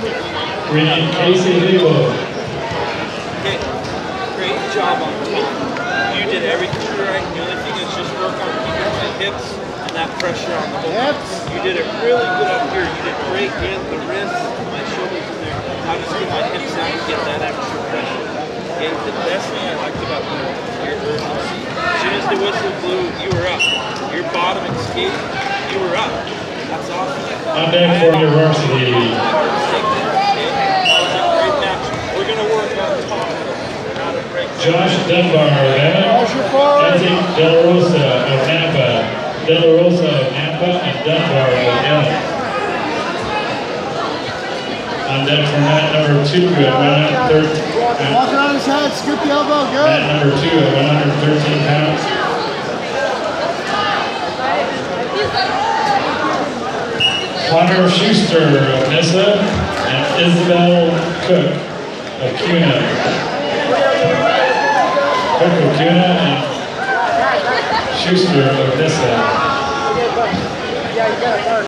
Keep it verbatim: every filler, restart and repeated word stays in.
Green, Casey Legal. Okay, great job on top. You did everything right. The only thing is just work on keeping my hips and that pressure on the hips. You did it really good up here. You did great in the wrists, my shoulders in there. I just get my hips out and get that extra pressure. Okay, the best thing I liked about you is your urgency. As soon as the whistle blew, you were up. Your bottom escape, you were up. That's awesome. On deck for your varsity. We're going to work on top. Josh Dunbar, Nancy De La Rosa of Nampa. De La Rosa of Nampa and Dunbar of Ellen. On deck for mat number two at one hundred thirteen. Walk it on his head, scoop the elbow, good. Mat number two at one hundred thirteen pounds. Connor Schuster of Nissa and Isabel Cook of Cuna. Cook of Cuna and Schuster of Nissa.